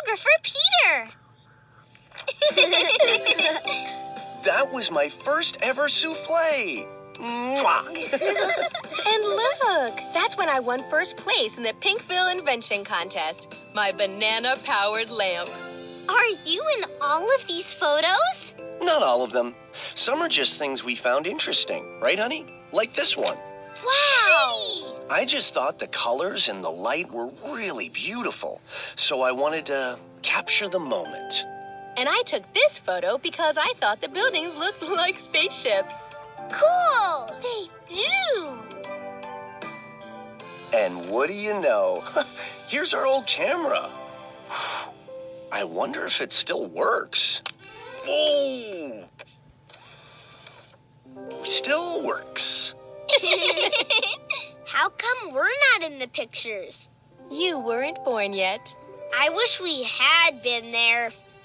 photographer Peter. That was my first ever souffle. And look, that's when I won first place in the Pinkville Invention Contest. My banana-powered lamp. Are you in all of these photos? Not all of them. Some are just things we found interesting. Right, honey? Like this one. Wow! I just thought the colors and the light were really beautiful. So I wanted to capture the moment. And I took this photo because I thought the buildings looked like spaceships. Cool! They do! And what do you know? Here's our old camera. I wonder if it still works. Oh! Still works. How come we're not in the pictures? You weren't born yet. I wish we had been there.